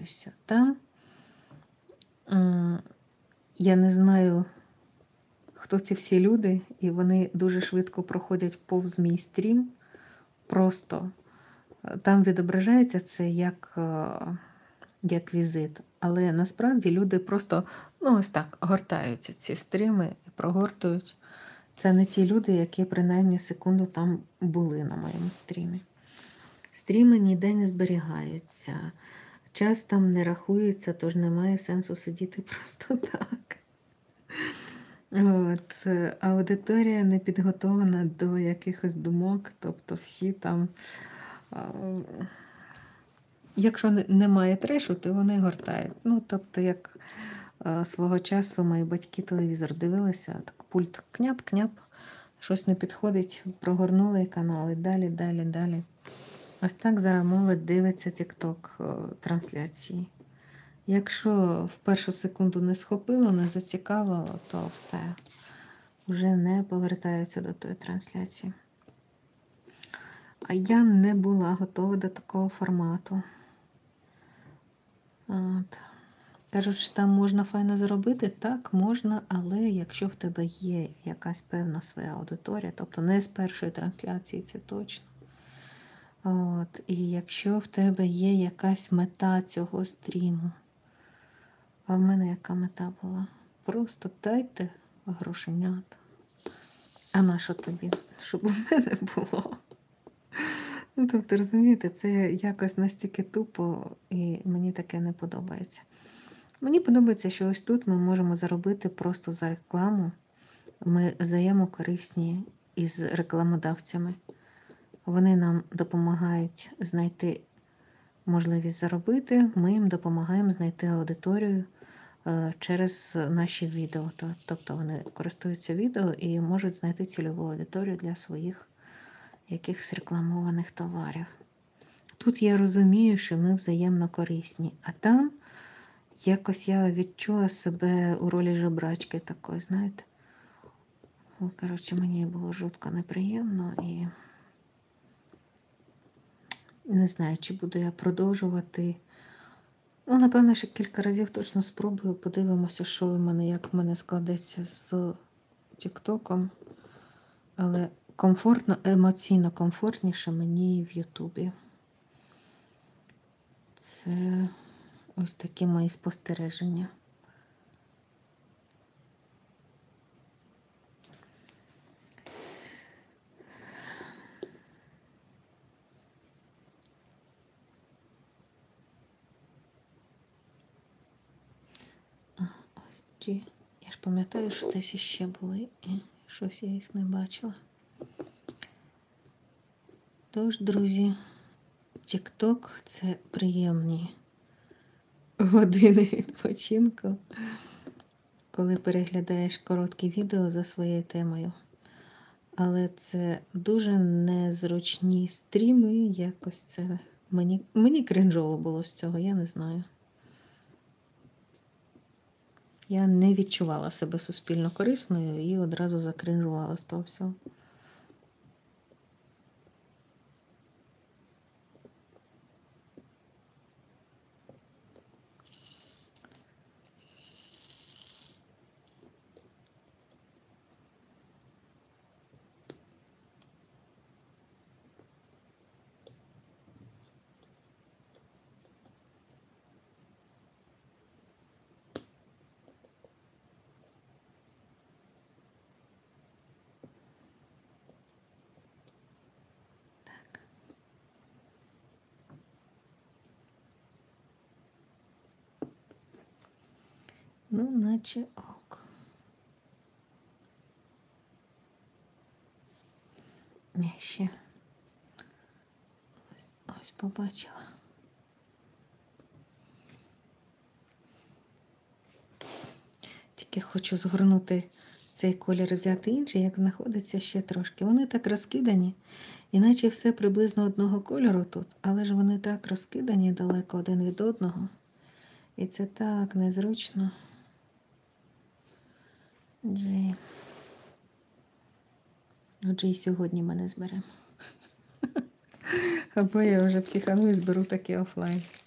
дивлюся. Там я не знаю, хто ці всі люди, і вони дуже швидко проходять повз мій стрім. Просто там відображається це як візит. Але насправді люди просто, ось так, гортаються ці стріми і прогортують. Це не ті люди, які принаймні секунду там були на моєму стрімі. Стріми ніде не зберігаються. Час там не рахується, тож немає сенсу сидіти просто так. Аудиторія не підготовлена до якихось думок, тобто всі там, якщо немає трешу, то вони гортають. Тобто, як свого часу мої батьки телевізор дивилися, так пульт княп-княп, щось не підходить, прогорнули канали, далі. Ось так зараз молодь дивиться TikTok трансляції. Якщо в першу секунду не схопило, не зацікавило, то все. Вже не повертаються до тої трансляції. А я не була готова до такого формату. Кажуть, що там можна файно заробити. Так, можна, але якщо в тебе є якась певна своя аудиторія, тобто не з першої трансляції, це точно. І якщо в тебе є якась мета цього стріму, а в мене яка мета була? Просто дайте грошенят. А на що тобі? Щоб у мене було. Тобто, розумієте, це якось настільки тупо, і мені таке не подобається. Мені подобається, що ось тут ми можемо заробити просто за рекламу. Ми взаємокорисні із рекламодавцями. Вони нам допомагають знайти можливість заробити, ми їм допомагаємо знайти аудиторію через наші відео. Тобто вони користуються відео і можуть знайти цільову аудиторію для своїх якихось рекламованих товарів. Тут я розумію, що ми взаємно корисні, а там якось я відчула себе у ролі жебрачки такої, знаєте. Коротше, мені було жутко неприємно і не знаю, чи буду я продовжувати. Напевно, ще кілька разів точно спробую, подивимося, що в мене, як в мене складеться з Тіктоком. Але емоційно комфортніше мені в Ютубі. Це ось такі мої спостереження. Я ж пам'ятаю, що десь іще були, і щось я їх не бачила. Тож, друзі, TikTok – це приємні години відпочинку, коли переглядаєш короткі відео за своєю темою. Але це дуже незручні стріми, якось це мені кринжово було з цього, я не знаю. Я не відчувала себе суспільно корисною і одразу закринжувала з того всього. Наче ок. Ні, ще. Ось побачила. Тільки хочу згорнути цей колір, взяти інший, як знаходиться ще трошки. Вони так розкидані, іначе все приблизно одного кольору тут, але ж вони так розкидані далеко один від одного. І це так незручно. Отже, і сьогодні мене зберемо. Або я вже психаную і зберу таки офлайн.